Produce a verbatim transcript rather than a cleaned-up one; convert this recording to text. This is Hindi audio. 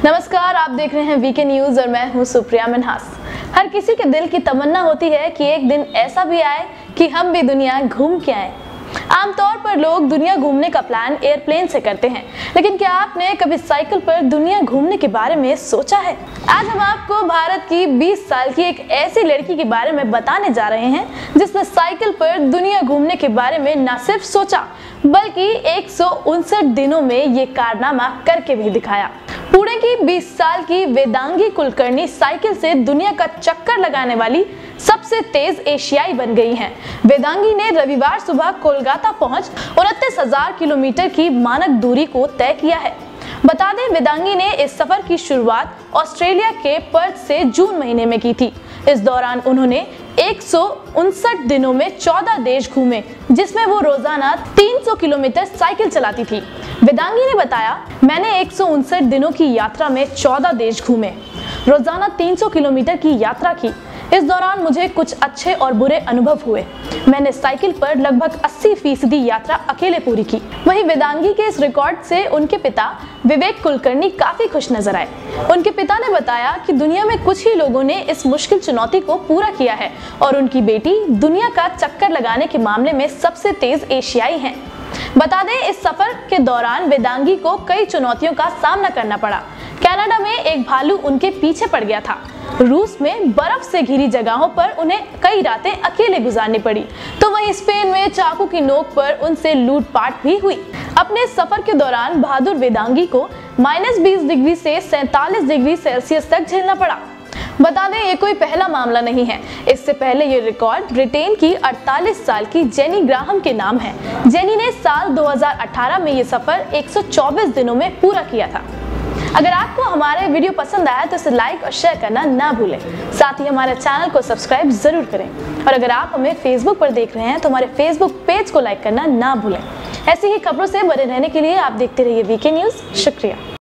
नमस्कार, आप देख रहे हैं वीके न्यूज और मैं हूं सुप्रिया मिन्हास। हर किसी के दिल की तमन्ना होती है कि एक दिन ऐसा भी आए कि हम भी दुनिया घूम के आए। आमतौर पर लोग दुनिया घूमने का प्लान एयरप्लेन से करते हैं, लेकिन क्या आपने कभी साइकिल पर दुनिया घूमने के बारे में सोचा है? आज हम आपको भारत की बीस साल की एक ऐसी लड़की के बारे में बताने जा रहे हैं जिसने साइकिल पर दुनिया घूमने के बारे में न सिर्फ सोचा बल्कि एक सौ उनसठ दिनों में ये कारनामा करके भी दिखाया। पुणे की बीस साल की वेदांगी कुलकर्णी साइकिल से दुनिया का चक्कर लगाने वाली सबसे तेज एशियाई बन गई हैं। वेदांगी ने रविवार सुबह कोलकाता पहुंच उनतीस हजार किलोमीटर की मानक दूरी को तय किया है। बता दें, वेदांगी ने इस सफर की शुरुआत ऑस्ट्रेलिया के पर्थ से जून महीने में की थी। इस दौरान उन्होंने एक सौ उनसठ दिनों में चौदह देश घूमे, जिसमें वो रोजाना तीन सौ किलोमीटर साइकिल चलाती थी। वेदांगी ने बताया, मैंने एक सौ उनसठ दिनों की यात्रा में चौदह देश घूमे, रोजाना तीन सौ किलोमीटर की यात्रा की। इस दौरान मुझे कुछ अच्छे और बुरे अनुभव हुए। मैंने साइकिल पर लगभग अस्सी फीसदी यात्रा अकेले पूरी की। वहीं वेदांगी के इस रिकॉर्ड से उनके पिता विवेक कुलकर्णी काफी खुश नजर आए। उनके पिता ने बताया कि दुनिया में कुछ ही लोगों ने इस मुश्किल चुनौती को पूरा किया है और उनकी बेटी दुनिया का चक्कर लगाने के मामले में सबसे तेज एशियाई हैं। बता दें, इस सफर के दौरान वेदांगी को कई चुनौतियों का सामना करना पड़ा। कनाडा में एक भालू उनके पीछे पड़ गया था। रूस में बर्फ से घिरी जगहों पर उन्हें कई रातें अकेले गुजारनी पड़ी, तो वहीं स्पेन में चाकू की नोक पर उनसे लूटपाट भी हुई। अपने सफर के दौरान बहादुर वेदांगी को माइनस बीस डिग्री से सैंतालीस डिग्री सेल्सियस तक झेलना पड़ा। बता दें, ये कोई पहला मामला नहीं है। इससे पहले ये रिकॉर्ड ब्रिटेन की अड़तालीस साल की जेनी ग्राहम के नाम है। जेनी ने साल दो हज़ार अठारह में ये सफर एक सौ चौबीस दिनों में पूरा किया था। अगर आपको हमारे वीडियो पसंद आया तो इसे लाइक और शेयर करना ना भूलें। साथ ही हमारे चैनल को सब्सक्राइब जरूर करें और अगर आप हमें फेसबुक पर देख रहे हैं तो हमारे फेसबुक पेज को लाइक करना ना भूलें। ऐसी ही खबरों से बने रहने के लिए आप देखते रहिए वीके न्यूज। शुक्रिया।